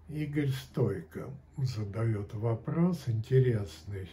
Игорь Стойко задает вопрос интересный.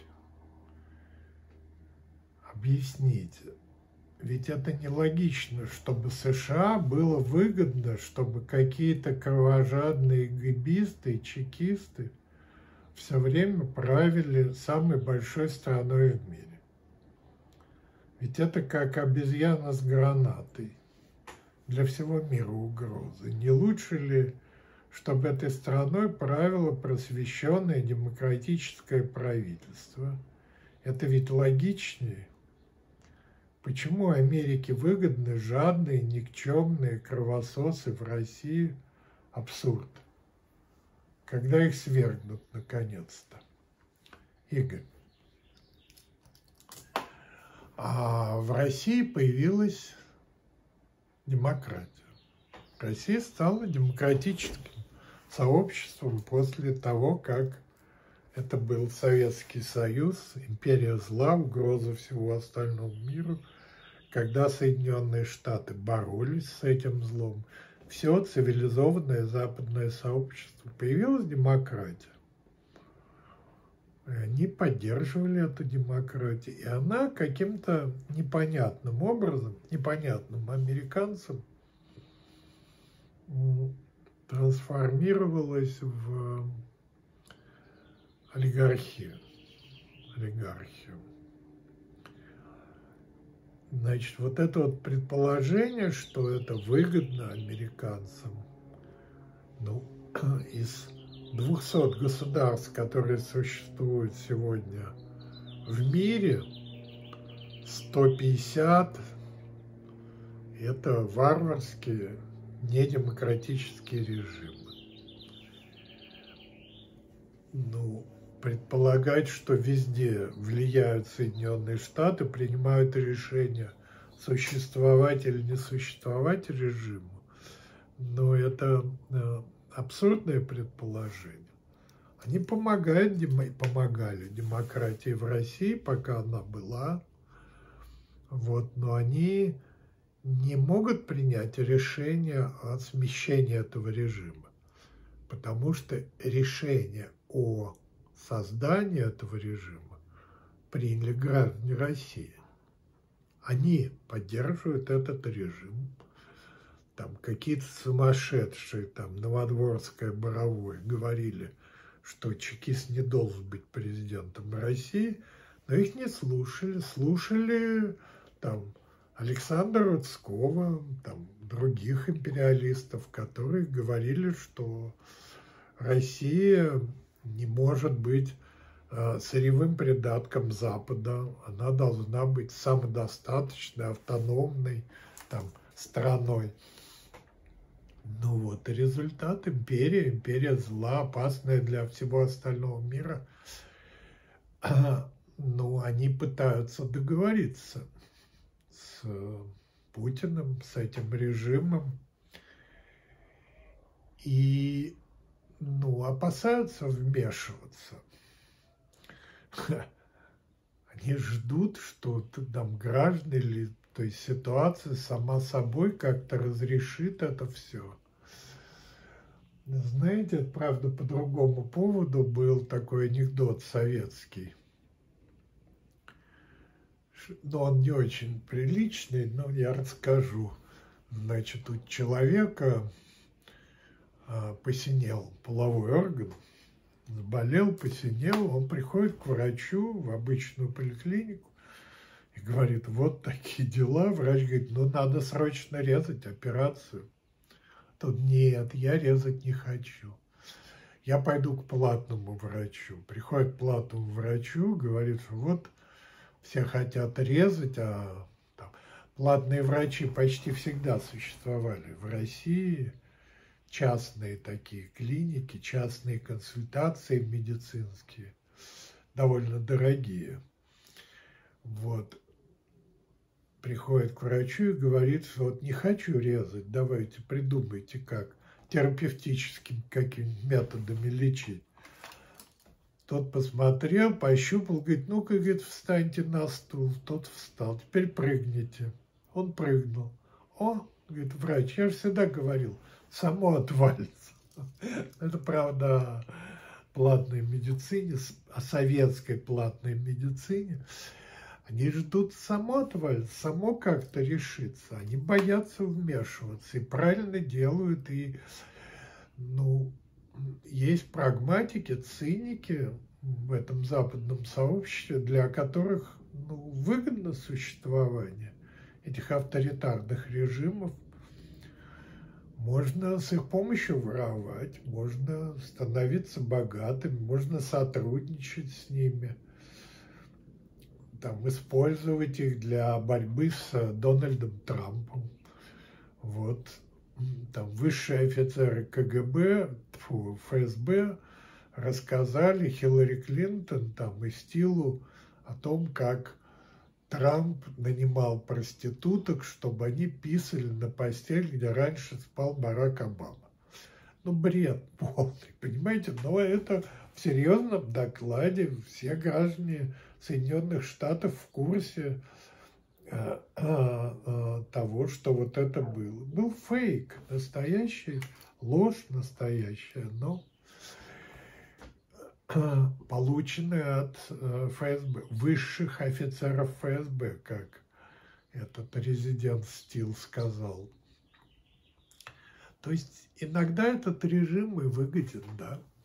Объясните, ведь это нелогично, чтобы США было выгодно, чтобы какие-то кровожадные гэбисты и чекисты все время правили самой большой страной в мире. Ведь это как обезьяна с гранатой. Для всего мира угрозы. Не лучше ли, чтобы этой страной правило просвещенное демократическое правительство? Это ведь логичнее. Почему Америке выгодны жадные, никчемные кровососы в России? Абсурд. Когда их свергнут наконец-то? Игорь. А в России появилась демократия. Россия стала демократическим сообществом после того, как это был Советский Союз, империя зла, угроза всего остальному миру. Когда Соединенные Штаты боролись с этим злом, все цивилизованное западное сообщество, появилась демократия. И они поддерживали эту демократию. И она каким-то непонятным образом, непонятным американцам, трансформировалась в олигархию. Значит, вот это вот предположение, что это выгодно американцам, из 200 государств, которые существуют сегодня в мире, 150 – это варварские, недемократические режимы. Предполагать, что везде влияют Соединенные Штаты, принимают решения, существовать или не существовать режиму, но это абсурдное предположение. Они помогали демократии в России, пока она была, но они не могут принять решение о смещении этого режима, потому что решение о создании этого режима приняли граждане России. Они поддерживают этот режим. Там какие-то сумасшедшие, Новодворская, Боровой, говорили, что чекист не должен быть президентом России, но их не слушали. Слушали Александра Рудского, других империалистов, которые говорили, что Россия не может быть сырьевым придатком Запада, она должна быть самодостаточной, автономной страной. Результат империя зла, опасная для всего остального мира. Они пытаются договориться с Путиным, с этим режимом, и опасаются вмешиваться. Они ждут, что граждане, то есть ситуация сама собой как-то разрешит это все. Знаете, правда, по другому поводу был такой анекдот советский. Он не очень приличный, но я расскажу. Значит, у человека посинел половой орган, заболел, посинел, он приходит к врачу в обычную поликлинику и говорит: вот такие дела. Врач говорит: надо срочно резать, операцию. Тут: нет, я резать не хочу. Я пойду к платному врачу. Приходит к платному врачу, говорит, что вот все хотят резать, а платные врачи почти всегда существовали в России. Частные такие клиники, частные консультации медицинские, довольно дорогие. Приходит к врачу и говорит, что не хочу резать, давайте придумайте, как терапевтическими какими методами лечить. Тот посмотрел, пощупал, говорит: ну-ка, говорит, встаньте на стул. Тот встал: теперь прыгните. Он прыгнул. О, говорит врач, я же всегда говорил, само отвалится. Это правда о платной медицине, о советской платной медицине. Они ждут само отвалится, само как-то решится. Они боятся вмешиваться и правильно делают. И, ну, есть прагматики, циники в этом западном сообществе, для которых, ну, выгодно существование этих авторитарных режимов. Можно с их помощью воровать, можно становиться богатым, можно сотрудничать с ними, там, использовать их для борьбы с Дональдом Трампом. Вот. Там высшие офицеры КГБ, ФСБ рассказали Хиллари Клинтон там, и Стилу о том, как Трамп нанимал проституток, чтобы они писали на постель, где раньше спал Барак Обама. Ну, бред полный, понимаете? Но это в серьезном докладе все граждане Соединенных Штатов в курсе того, что вот это было. Был фейк, настоящий, ложь настоящая, но полученная от ФСБ, высших офицеров ФСБ, как этот резидент Стил сказал. То есть иногда этот режим и выгоден, да.